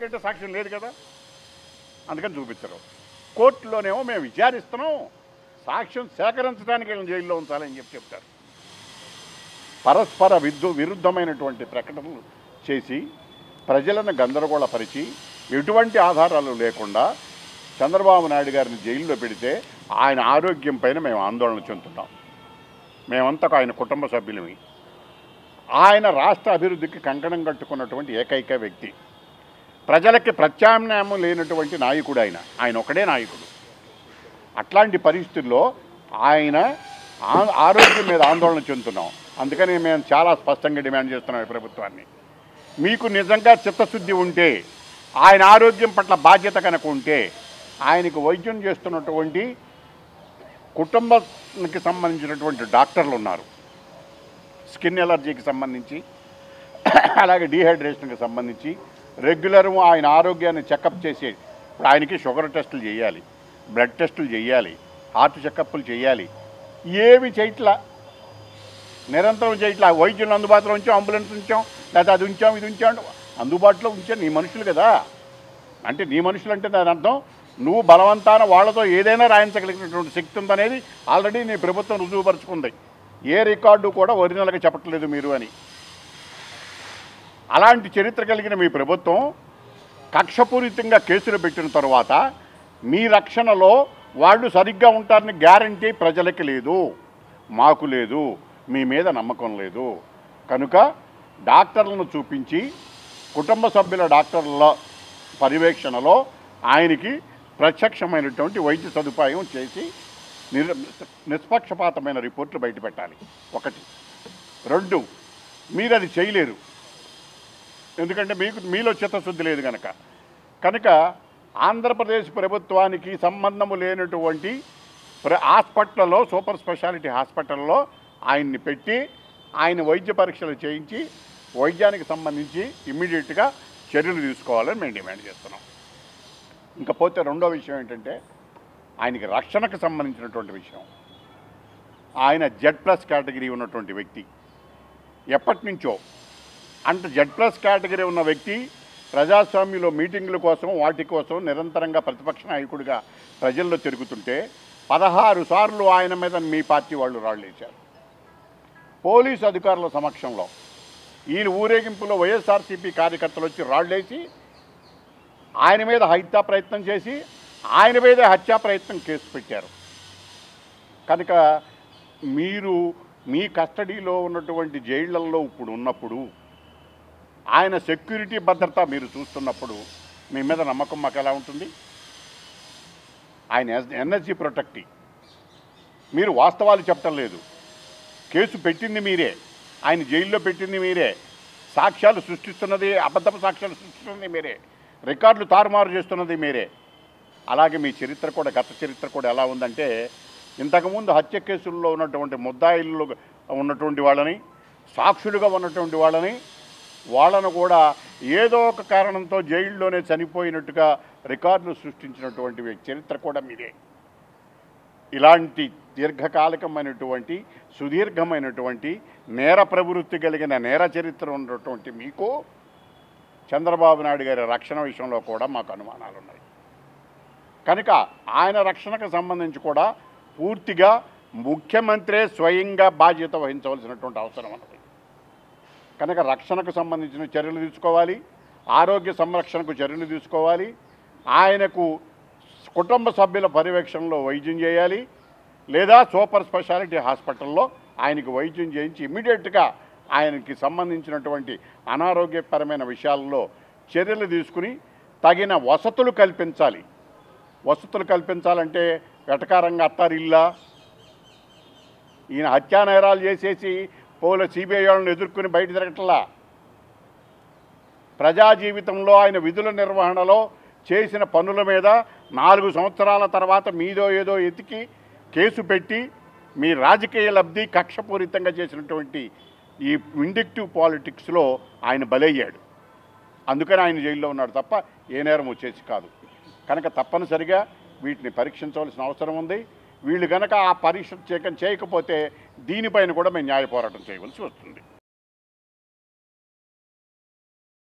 ఎందుకంటే సాక్ష్యం లేదు కదా, అందుకని చూపించరు. కోర్టులోనేమో మేము విచారిస్తున్నాం, సాక్ష్యం సేకరించడానికి వీళ్ళని జైల్లో ఉంచాలని చెప్తారు. పరస్పర విరుద్ధమైనటువంటి ప్రకటనలు చేసి ప్రజలను గందరగోళపరిచి ఎటువంటి ఆధారాలు లేకుండా చంద్రబాబు నాయుడు గారిని జైల్లో పెడితే ఆయన ఆరోగ్యం పైన మేము ఆందోళన చెందుతున్నాం. మేమంతా ఆయన కుటుంబ సభ్యులమి. ఆయన రాష్ట్ర అభివృద్ధికి కంకణం కట్టుకున్నటువంటి ఏకైక వ్యక్తి. ప్రజలకి ప్రత్యామ్నాయం లేనటువంటి నాయకుడు ఆయన ఒకడే నాయకుడు. అట్లాంటి పరిస్థితుల్లో ఆయన ఆరోగ్యం మీద ఆందోళన చెందుతున్నాం. అందుకని మేము చాలా స్పష్టంగా డిమాండ్ చేస్తున్నాం ఈ ప్రభుత్వాన్ని. మీకు నిజంగా చిత్తశుద్ధి ఉంటే, ఆయన ఆరోగ్యం పట్ల బాధ్యత కనుక ఉంటే, ఆయనకు వైద్యం చేస్తున్నటువంటి కుటుంబానికి సంబంధించినటువంటి డాక్టర్లు ఉన్నారు. స్కిన్ ఎలర్జీకి సంబంధించి, అలాగే డీహైడ్రేషన్కి సంబంధించి రెగ్యులర్ ఆయన ఆరోగ్యాన్ని చెకప్ చేసే, ఇప్పుడు ఆయనకి షుగర్ టెస్టులు చేయాలి, బ్లడ్ టెస్టులు చేయాలి, హార్ట్ చెకప్లు చేయాలి. ఏమి చేయట్లా, నిరంతరం చేయట్లా. వైద్యులను అందుబాటులో ఉంచాం, అంబులెన్స్ ఉంచాం, లేదా అది ఉంచాం, ఇది ఉంచాం. అందుబాటులో ఉంచాం. నీ మనుషులు కదా, అంటే నీ మనుషులు అంటే దాని అర్థం నువ్వు బలవంతాన వాళ్ళతో ఏదైనా రాయించగలిగినటువంటి శక్తి ఉందనేది ఆల్రెడీ నీ ప్రభుత్వం రుజువుపరుచుకుంది. ఏ రికార్డు కూడా ఒరిజినల్గా చెప్పట్లేదు మీరు అని. అలాంటి చరిత్ర కలిగిన మీ ప్రభుత్వం కక్షపూరితంగా కేసులు పెట్టిన తర్వాత మీ రక్షణలో వాళ్ళు సరిగ్గా ఉంటారని గ్యారంటీ ప్రజలకి లేదు, మాకు లేదు, మీ మీద నమ్మకం లేదు. కనుక డాక్టర్లను చూపించి కుటుంబ సభ్యుల డాక్టర్ల పర్యవేక్షణలో ఆయనకి ప్రత్యక్షమైనటువంటి వైద్య సదుపాయం చేసి నిష్పక్షపాతమైన రిపోర్ట్లు బయటపెట్టాలి. ఒకటి. రెండు, మీరు అది చేయలేరు, ఎందుకంటే మీలో చిత్తశుద్ధి లేదు కనుక ఆంధ్రప్రదేశ్ ప్రభుత్వానికి సంబంధము లేనటువంటి హాస్పిటల్లో, సూపర్ స్పెషాలిటీ హాస్పిటల్లో ఆయన్ని పెట్టి ఆయన వైద్య పరీక్షలు చేయించి వైద్యానికి సంబంధించి ఇమ్మీడియట్గా చర్యలు తీసుకోవాలని మేము డిమాండ్ చేస్తున్నాం. ఇంకపోతే రెండో విషయం ఏంటంటే ఆయనకి రక్షణకు సంబంధించినటువంటి విషయం. ఆయన Z+ కేటగిరీ ఉన్నటువంటి వ్యక్తి. ఎప్పటి నుంచో అంటే Z+ కేటగిరీ ఉన్న వ్యక్తి ప్రజాస్వామ్యంలో మీటింగుల కోసం వాటి కోసం నిరంతరంగా ప్రతిపక్ష నాయకుడిగా ప్రజల్లో తిరుగుతుంటే 16 సార్లు ఆయన మీద మీ పార్టీ వాళ్ళు రాళ్ళేశారు. పోలీసు అధికారుల సమక్షంలో ఈయన ఊరేగింపులో వైఎస్ఆర్సీపీ కార్యకర్తలు వచ్చి రాళ్ళేసి ఆయన మీద హత్యా ప్రయత్నం చేసి ఆయన మీద హత్యా ప్రయత్నం కేసు పెట్టారు. కనుక మీరు మీ కస్టడీలో ఉన్నటువంటి జైళ్లలో ఇప్పుడు ఉన్నప్పుడు ఆయన సెక్యూరిటీ భద్రత మీరు చూస్తున్నప్పుడు మీ మీద నమ్మకం మాకు ఎలా ఉంటుంది? ఆయన ఎన్ఎస్జీ ప్రొటెక్టీ. మీరు వాస్తవాలు చెప్పటం లేదు. కేసు పెట్టింది మీరే, ఆయన జైల్లో పెట్టింది మీరే, సాక్ష్యాలు సృష్టిస్తున్నది, అబద్ధపు సాక్ష్యాలు సృష్టిస్తున్నది మీరే, రికార్డులు తారుమారు చేస్తున్నది మీరే. అలాగే మీ చరిత్ర కూడా, గత చరిత్ర కూడా ఎలా ఉందంటే, ఇంతకుముందు హత్య కేసుల్లో ఉన్నటువంటి ముద్దాయిల్లో ఉన్నటువంటి వాళ్ళని, సాక్షులుగా ఉన్నటువంటి వాళ్ళను కూడా ఏదో ఒక కారణంతో జైల్లోనే చనిపోయినట్టుగా రికార్డులు సృష్టించినటువంటి చరిత్ర కూడా మీదే. ఇలాంటి దీర్ఘకాలికమైనటువంటి సుదీర్ఘమైనటువంటి నేర ప్రవృత్తి కలిగిన నేర చరిత్ర ఉన్నటువంటి మీకు చంద్రబాబు నాయుడు గారి రక్షణ విషయంలో కూడా మాకు అనుమానాలు ఉన్నాయి. కనుక ఆయన రక్షణకు సంబంధించి కూడా పూర్తిగా ముఖ్యమంత్రే స్వయంగా బాధ్యత వహించవలసినటువంటి అవసరం ఉన్నది. కనుక రక్షణకు సంబంధించిన చర్యలు తీసుకోవాలి, ఆరోగ్య సంరక్షణకు చర్యలు తీసుకోవాలి, ఆయనకు కుటుంబ సభ్యుల పర్యవేక్షణలో వైద్యం చేయాలి, లేదా సూపర్ స్పెషాలిటీ హాస్పిటల్లో ఆయనకు వైద్యం చేయించి ఇమ్మీడియట్గా ఆయనకి సంబంధించినటువంటి అనారోగ్యపరమైన విషయాల్లో చర్యలు తీసుకుని తగిన వసతులు కల్పించాలి. వసతులు కల్పించాలంటే వెటకారంగా అత్తారిల్లా ఈయన హత్యా నేరాలు చేసేసి సిబిఐ వాళ్ళని ఎదుర్కొని బయట తిరగట్లా. ప్రజా జీవితంలో ఆయన విధుల నిర్వహణలో చేసిన పనుల మీద 4 సంవత్సరాల తర్వాత మీదో ఏదో ఎతికి కేసు పెట్టి మీ రాజకీయ లబ్ధి కక్షపూరితంగా చేసినటువంటి ఈ విండిక్టివ్ పాలిటిక్స్లో ఆయన బలయ్యాడు. అందుకని ఆయన జైల్లో ఉన్నాడు తప్ప ఏ నేరం వచ్చేసి కాదు. కనుక తప్పనిసరిగా వీటిని పరీక్షించవలసిన అవసరం ఉంది. వీళ్ళు కనుక ఆ పరీక్ష చేయకపోతే దీనిపైన కూడా మేము న్యాయ పోరాటం చేయవలసి వస్తుంది.